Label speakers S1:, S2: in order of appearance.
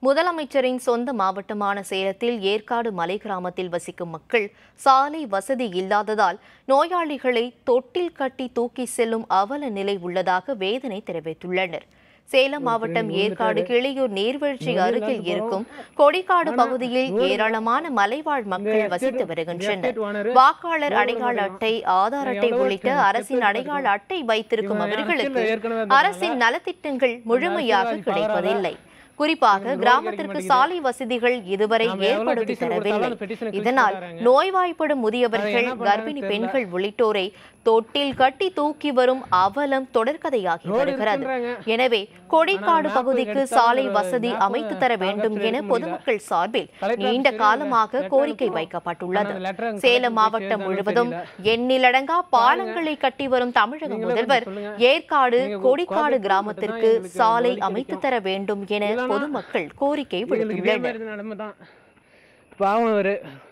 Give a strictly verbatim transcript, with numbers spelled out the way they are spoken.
S1: முதலமைச்சரின் சொந்த மாவட்டமான சேலத்தில் ஏற்காடு மலை கிராமத்தில் வசிக்கும் மக்கள் சாலை வசதி இல்லாததால் நோயாளிகளை தொட்டில் கட்டி தூக்கி செல்லும் அவல நிலை உள்ளதாக வேதனை தெரிவித்துள்ளனர். சேலம் மாவட்டம் ஏற்காடு கிளியூர் நீர்வீழ்ச்சி அருகில் இருக்கும் கொடிக்காடு பகுதியில் ஏராளமான மலைவாழ் மக்கள் வசித்து வருகின்றனர். வாக்காளர் அடையாள அட்டை, ஆதார் அட்டை உள்ளிட்ட அரசின் அடையாள அட்டை வைத்திருக்கும் அவர்களுக்கு அரசின் நலத்திட்டங்கள் முழுமையாக கிடைப்பதில்லை. குறிப்பாக கிராமத்திற்கு சாலை வசதிகள் இதுவரை ஏற்படுத்தி தரவில்லை. இதனால் நோய்வாய்ப்படும் முதியவர்கள், கர்ப்பிணி பெண்கள் உள்ளிட்டோரை தொட்டில் கட்டி தூக்கி வரும் அவலம் தொடர்கதையாகி வருகிறது. எனவே கொடிக்காடு பகுதிக்கு சாலை வசதி அமைத்து தர வேண்டும் என பொதுமக்கள் சார்பில் நீண்ட காலமாக கோரிக்கை வைக்கப்பட்டுள்ளது. சேலம் மாவட்டம் முழுவதும் எண்ணிலடங்கா பாலங்களை கட்டி வரும் தமிழக முதல்வர் ஏற்காடு கொடிக்காடு கிராமத்திற்கு சாலை அமைத்து தர வேண்டும் என பொதுமக்கள் கோரிக்கை விடுத்துள்ளனர்.